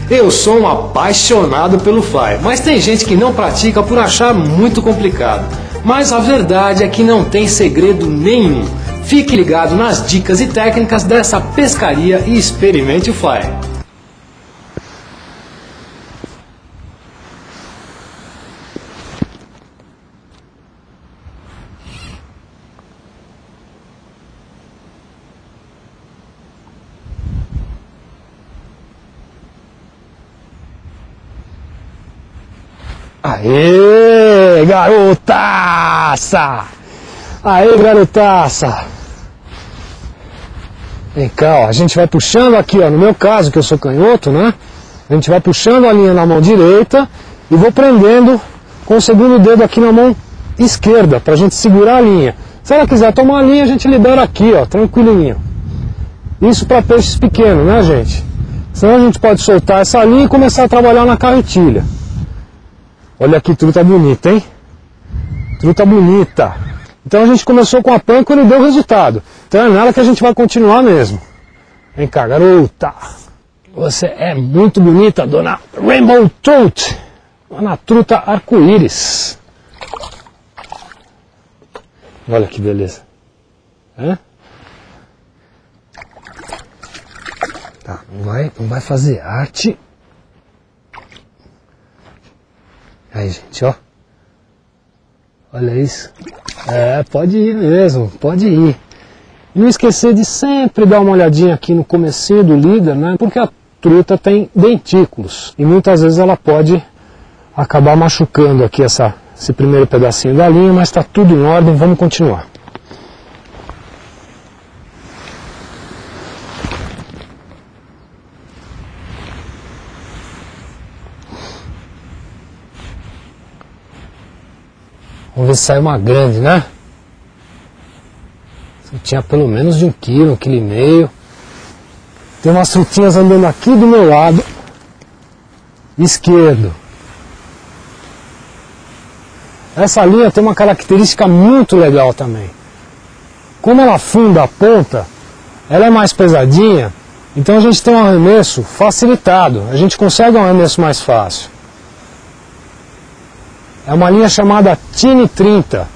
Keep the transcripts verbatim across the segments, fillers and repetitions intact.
Eu sou um apaixonado pelo fly, mas tem gente que não pratica por achar muito complicado. Mas a verdade é que não tem segredo nenhum. Fique ligado nas dicas e técnicas dessa pescaria e experimente o fly. Aê, garotaça! Aê, garotaça! Vem cá, ó, a gente vai puxando aqui, ó, no meu caso, que eu sou canhoto, né? A gente vai puxando a linha na mão direita e vou prendendo com o segundo dedo aqui na mão esquerda, pra gente segurar a linha. Se ela quiser tomar a linha, a gente libera aqui, ó, tranquilinho. Isso para peixes pequenos, né, gente? Senão a gente pode soltar essa linha e começar a trabalhar na carretilha. Olha que truta bonita, hein? Truta bonita. Então a gente começou com a pâncora e deu resultado. Então é nela que a gente vai continuar mesmo. Vem cá, garota. Você é muito bonita, dona Rainbow Trout. Dona truta arco-íris. Olha que beleza. É? Tá, não vai, não vai fazer arte. Aí, gente, ó. Olha isso. É, pode ir mesmo, pode ir. E não esquecer de sempre dar uma olhadinha aqui no comecinho do líder, né? Porque a truta tem dentículos. E muitas vezes ela pode acabar machucando aqui essa, esse primeiro pedacinho da linha, mas está tudo em ordem, vamos continuar. Vamos ver se sai uma grande, né? Tinha pelo menos de um quilo, um quilo e meio. Tem umas trutinhas andando aqui do meu lado esquerdo. Essa linha tem uma característica muito legal também. Como ela afunda a ponta, ela é mais pesadinha, então a gente tem um arremesso facilitado. A gente consegue um arremesso mais fácil. É uma linha chamada Tine trinta,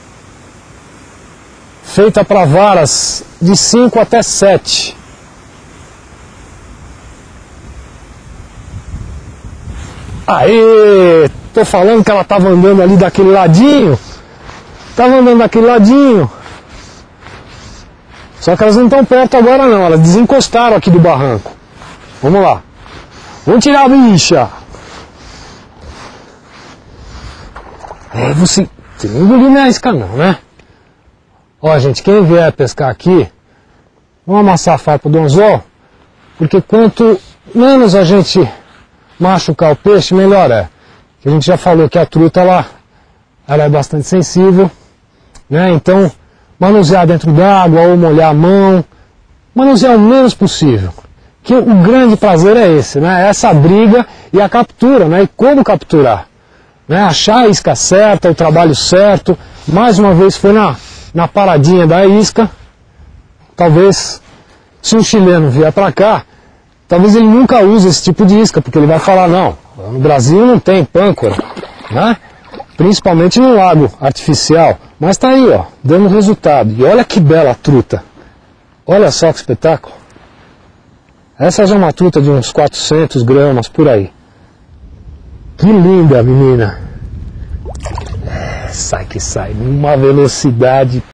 feita para varas de cinco até sete. Aê! Tô falando que ela estava andando ali daquele ladinho. Estava andando daquele ladinho. Só que elas não estão perto agora não, elas desencostaram aqui do barranco. Vamos lá. Vamos tirar a bicha. É, você, você não engoliu minha isca não, né? Ó, gente, quem vier pescar aqui, vamos amassar a farpa do anzol, porque quanto menos a gente machucar o peixe, melhor é. A gente já falou que a truta, ela, ela é bastante sensível, né? Então, manusear dentro d'água ou molhar a mão, manusear o menos possível. Que o grande prazer é esse, né? Essa briga e a captura, né? E como capturar. Né, achar a isca certa, o trabalho certo. Mais uma vez foi na, na paradinha da isca. Talvez, se um chileno vier para cá, talvez ele nunca use esse tipo de isca, porque ele vai falar, não, no Brasil não tem pâncora, né? Principalmente no lago artificial. Mas tá aí, ó, dando resultado. E olha que bela truta. Olha só que espetáculo. Essa já é uma truta de uns quatrocentos gramas por aí. Que linda, menina. É, sai que sai, numa velocidade